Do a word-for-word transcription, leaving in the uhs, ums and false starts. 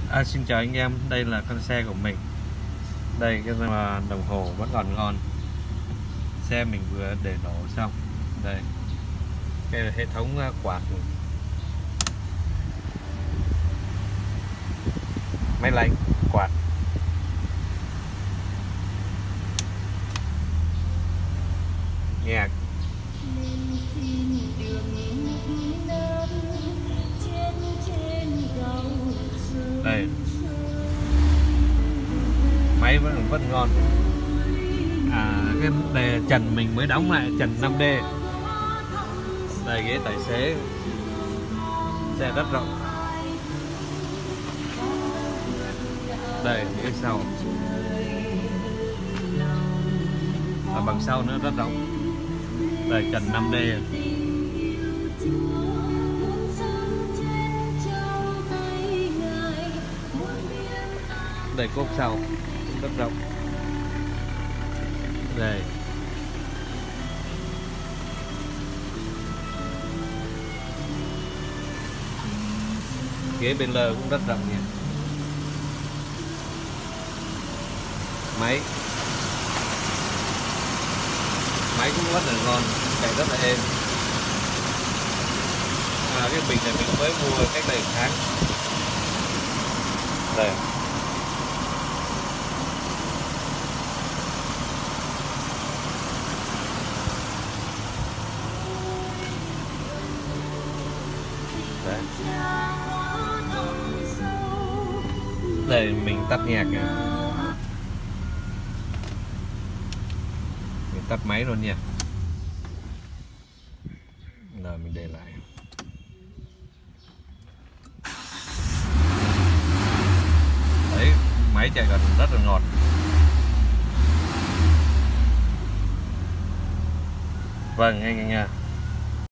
À, xin chào anh em, đây là con xe của mình. Đây cái mà đồng hồ vẫn còn ngon. Xe mình vừa để nổ xong. Đây. Cái hệ thống quạt, máy lạnh, quạt. Nhạc. Đây. Máy vẫn vẫn ngon. À, cái đề trần mình mới đóng lại, trần năm D. Đây ghế tài xế. Xe rất rộng. Đây ghế sau. Ở bằng sau nữa rất rộng. Đây trần năm D. Đây cốp sau rất rộng. Đây ghế bên lơ cũng rất rộng nha. Máy máy cũng rất là ngon, chạy rất là êm. À, cái bình này mình mới mua cách đây một tháng. Đây Đấy. Đây mình tắt nhạc này. Mình tắt máy luôn nha. Rồi mình để lại. Đấy, máy chạy còn rất là ngọt. Vâng anh nha.